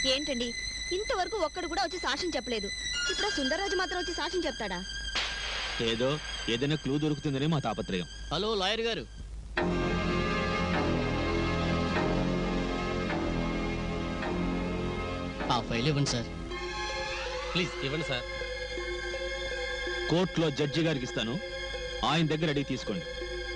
ఏంటండి ఇంతవరకు ఒక్కడు కూడా వచ్చి సాక్ష్యం చెప్పలేదు. ఇప్పుడు సుందరరాజు మాత్రం వచ్చి సాక్ష్యం చెప్తాడా? ఏదైనా క్లూ దొరుకుతుందని మా తాపత్రయం. హలో లాయర్ గారు, ఆ ఫైల్ ఇవ్వండి సార్. ప్లీజ్ ఇవ్వండి సార్. కోర్టులో జడ్జి గారికి ఇస్తాను, ఆయన దగ్గర అడిగి తీసుకోండి.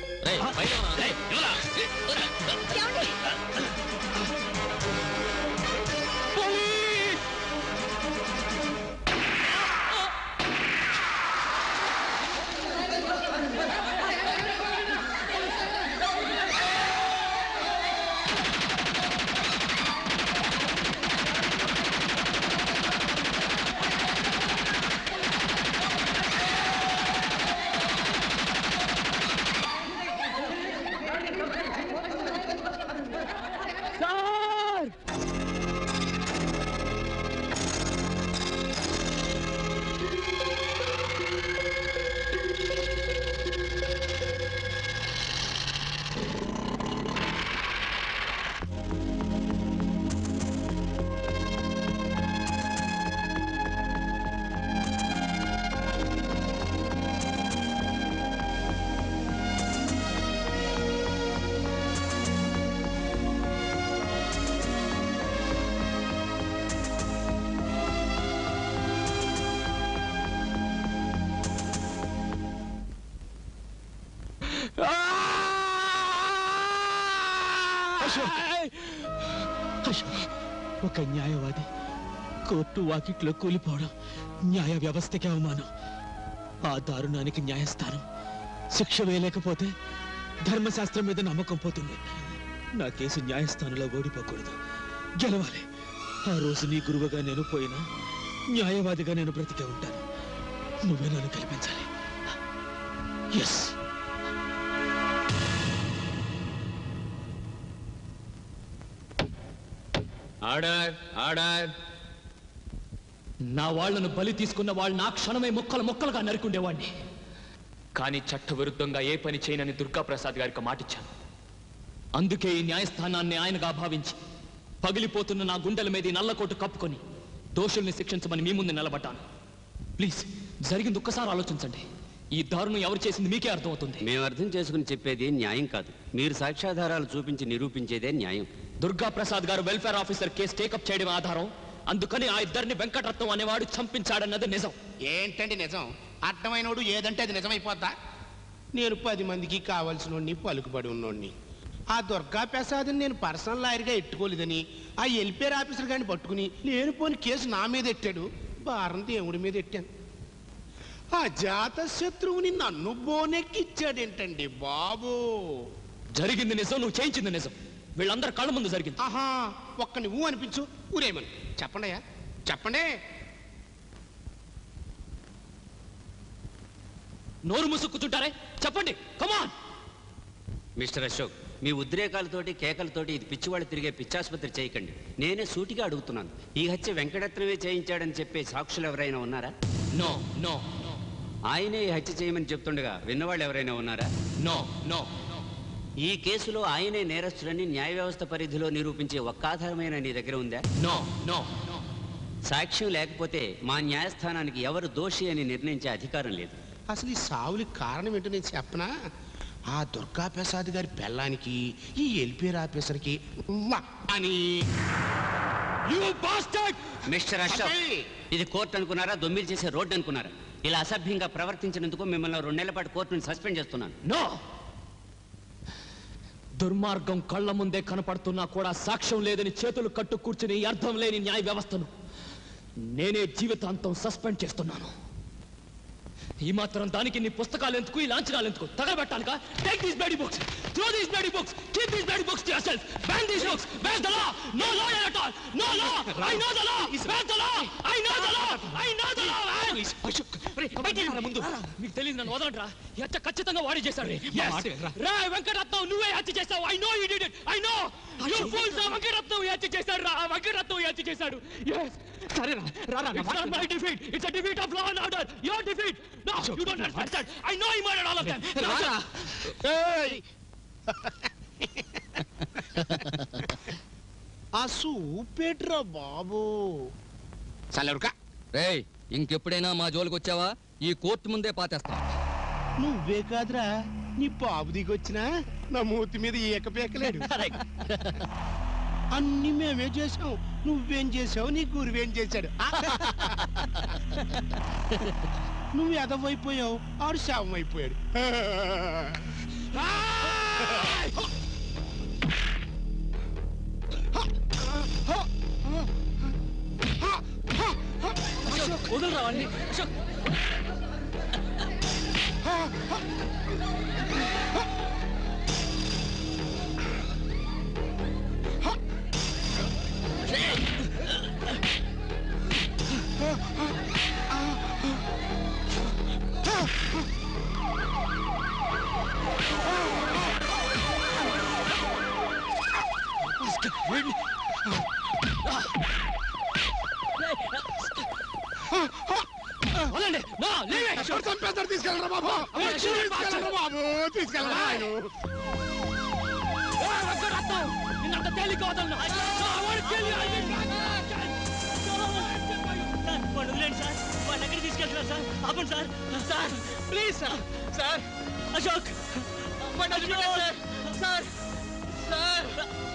ఒక న్యాయవాది కోర్టు వాకిట్లో కూలిపోవడం న్యాయ వ్యవస్థకి అవమానం. ఆ దారుణానికి న్యాయస్థానం శిక్ష వేయలేకపోతే ధర్మశాస్త్రం మీద నమ్మకం పోతుంది. నా కేసు న్యాయస్థానంలో ఓడిపోకూడదు, గెలవాలి. ఆ రోజు నీ గురువుగా నేను పోయినా న్యాయవాదిగా నేను బ్రతికే ఉంటాను. నువ్వే నన్ను కల్పించాలి. ఎస్. Order order. నా వాళ్లను బలి తీసుకున్న వాళ్ళు నా క్షణమే ముక్కలు ముక్కలుగా నరుకుండేవాడిని. కానీ చట్టవిరుద్ధంగా ఏ పని చేయనని దుర్గాప్రసాద్ గారికి మాటిచ్చాను. అందుకే ఈ న్యాయస్థానాన్ని ఆయనగా భావించి పగిలిపోతున్న నా గుండెల మీద నల్లకోటు కప్పుకొని దోషుల్ని శిక్షించమని మీ ముందు నిలబడ్డాను. ప్లీజ్ జరిగింది ఒక్కసారి ఆలోచించండి. ఈ దారుణం ఎవరు చేసింది మీకే అర్థమవుతుంది. మేము అర్థం చేసుకుని చెప్పేది న్యాయం కాదు, మీరు సాక్ష్యాధారాలు చూపించి నిరూపించేదే న్యాయం. దుర్గాప్రసాద్ గారు వెల్ఫేర్ ఆఫీసర్ కేసు టేకప్ చేయడం ఆధారం. అందుకని ఆ ఇద్దరిని వెంకటరత్నం అనేవాడు చంపించాడన్నది నిజం. ఏంటండి నిజం? అర్థమైనోడు ఏదంటే అది నిజమైపోద్దా? నేను 10 మందికి కావాల్సినోడిని, పలుకుబడి ఉన్నోడిని. ఆ దుర్గాప్రసాద్ని నేను పర్సనల్ లాయర్గా ఎట్టుకోలేదని ఆ వెల్ఫేర్ ఆఫీసర్ గారిని పట్టుకుని లేనిపోని కేసు నా మీద ఎట్టాడు. భారం దేవుడి మీద ఎట్టాను. ఆ జాత శత్రువుని నన్ను బోనెక్కిచ్చాడేంటండి బాబు? జరిగింది నిజం, నువ్వు చేయించింది నిజం. వీళ్ళందరూ కళ్ళ ముందు జరిగింది. ఆహా, ఒక్క నువ్వు అనిపించు, ఊరేమని చెప్పండి అయ్యా, చెప్పండి. నోరు ముసుక్కుతుంటారే, చెప్పండి. కమాన్ మిస్టర్ అశోక్, మీ ఉద్రేకాలతోటి కేకలతోటి ఇది పిచ్చివాళ్ళు తిరిగే పిచ్చాసుపత్రి చేయకండి. నేనే సూటిగా అడుగుతున్నాను, ఈ హత్య వెంకటరత్నమే చేయించాడని చెప్పే సాక్షులు ఎవరైనా ఉన్నారా? No no. ఆయనే ఈ హత్య చేయమని చెప్తుండగా విన్నవాళ్ళు ఎవరైనా ఉన్నారా? No no. ఈ కేసులో ఆయనే నేరస్తుడని న్యాయ వ్యవస్థ పరిధిలో నిరూపించే ఒక్క ఆధారమైన నీ దగ్గర ఉందా? No no. సాక్ష్యం లేకపోతే మా న్యాయస్థానానికి ఎవరు దోషి అని నిర్ణయించే అధికారం లేదు. అసలు ఈ సావులకి కారణం ఏంటో నేను చెప్పనా? ఆ దుర్గాప్రసాద్ గారి పెళ్ళానికి ఈ వెల్ఫేర్ ఆఫీసర్కి అని. మిస్టర్ అశోక్, ఇది కోర్టు అనుకున్నారా, దొమ్మిలు చేసే రోడ్డు అనుకున్నారా? ఇలా అసభ్యంగా ప్రవర్తించినందుకు మిమ్మల్ని 2 నెలల పాటు కోర్టుని సస్పెండ్ చేస్తున్నాను. నో. దుర్మార్గం కళ్ళ ముందే కనపడుతున్నా కూడా సాక్ష్యం లేదని చేతులు కట్టు కూర్చుని అర్థం లేని న్యాయ వ్యవస్థను నేనే జీవితాంతం సస్పెండ్ చేస్తున్నాను. ఈ మాత్రం దానికి నీ పుస్తకాలు ఎందుకు, ఈ లాంఛనాలు ఎందుకు? తగలబెట్టాలిగా? Take these bloody books, throw these bloody books, keep these bloody books to yourself, ban these books, ban the law, no law at all, no law, I know the law, ban the law, I know the law, I know the law. ముందు మీకు తెలియదు, నన్ను వదలంట్రా. ఈ హత్య ఖచ్చితంగా వాడి చేశాడు. రా వెంకటరత్నం, నువ్వే హత్య చేశావు. I know you did it, I know. You fools, Venkataratnam ఈ హత్య చేశాడు. రా వెంకటరత్నం ఈ హత్య చేశాడు. yes. సరేరా, రారా. It's not my defeat, it's a defeat of law and order. Your defeat. No, you don't understand. I know he murdered all of them. Hey! ఆ సూపేట్రా బాబు చల్లరుకా రేయ్ ఇంకెప్పుడైనా మా జోలికి వచ్చావా ఈ కోర్టు ముందే పాతేస్తా. నువ్వే కాదురా నీ బాబు దిగొచ్చినా నా మూతి మీద ఏకపేకలేడు. అన్ని మేమే చేసాం, నువ్వేం చేసావు నీ గురువేం చేశాడు. నువ్వు ఎదవైపోయావు, ఆడు శవం అయిపోయాడు. వదలరా వాడిని. తీసుకెళ్ళరా బాబు, తీసుకెళ్ళరా బాబు, తీసుకెళ్ళరా. నిన్నంత తేలిక వదలను. వదిలేండి సార్, వాడిని ఎక్కడికి తీసుకెళ్తున్నారు సార్? ఆపండి sir. Sir please sir. Sir Ashok sir. Sir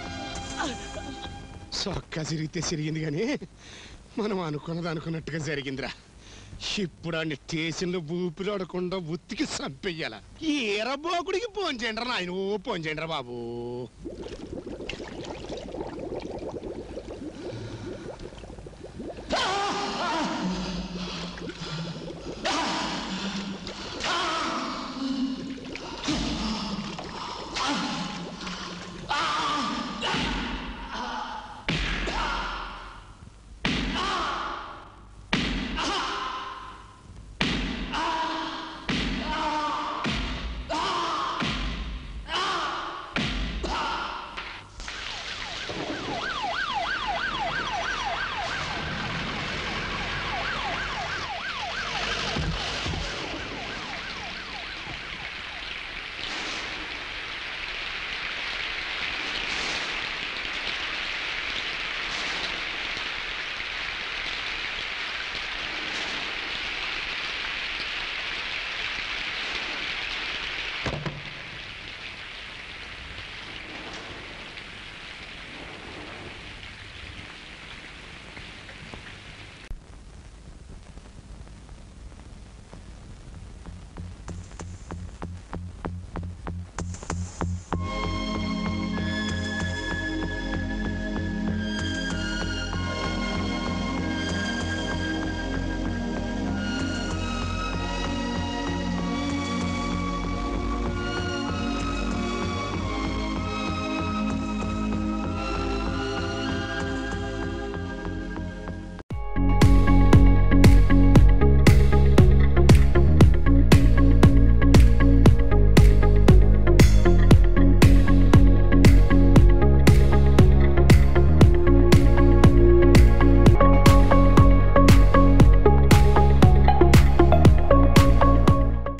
సొక్క సిరిగితే సిరిగింది కానీ మనం అనుకున్నది అనుకున్నట్టుగా జరిగిందిరా. ఇప్పుడు ఆ స్టేషన్లో ఊపిరాడకుండా ఉత్తికి చంపేయాల. ఈ ఎరబోకుడికి ఫోన్ చేయండి రా నాయన, ఫోన్ చేయండి రా బాబు.